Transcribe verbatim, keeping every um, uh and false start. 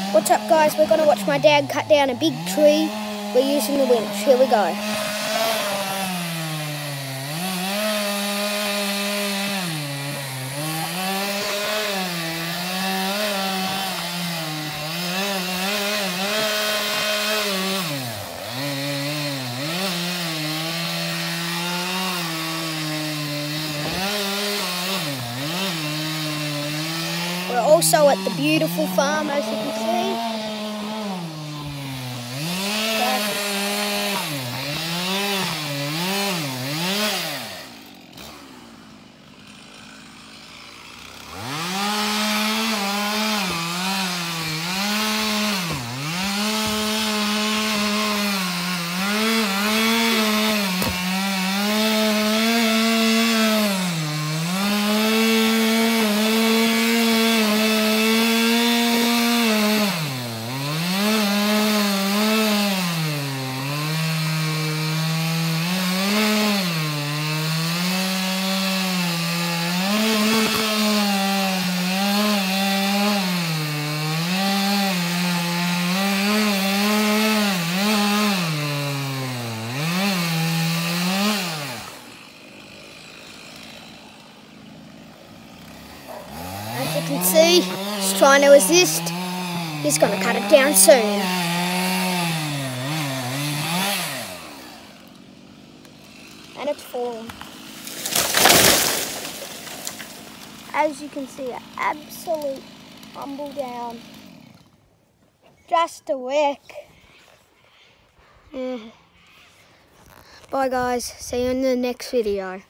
What's up guys, we're going to watch my dad cut down a big tree. We're using the winch. Here we go. We're also at the beautiful farm, as you can see. As you can see, he's trying to resist. He's going to cut it down soon. And it's fallen. As you can see, an absolute tumble down. Just a wreck. Yeah. Bye guys, see you in the next video.